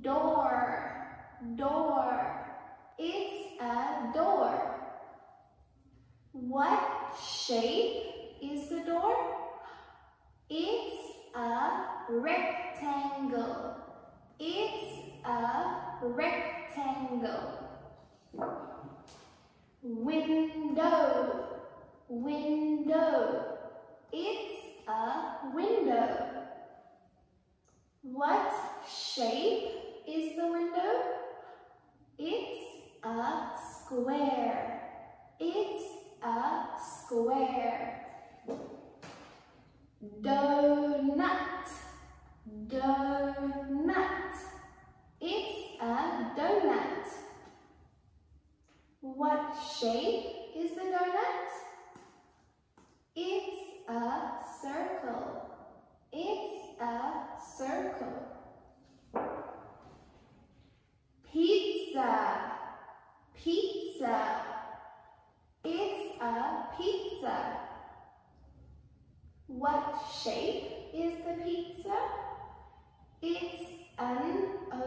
Door, door. It's a door. What shape is the door? It's a rectangle. It's a rectangle. Window, window. It's a window. What shape is the window? It's a square. It's a square. Doughnut, doughnut. It's a doughnut. What shape is the doughnut? It's a circle. It's a circle. Pizza, pizza. It's a pizza. What shape is the pizza? It's an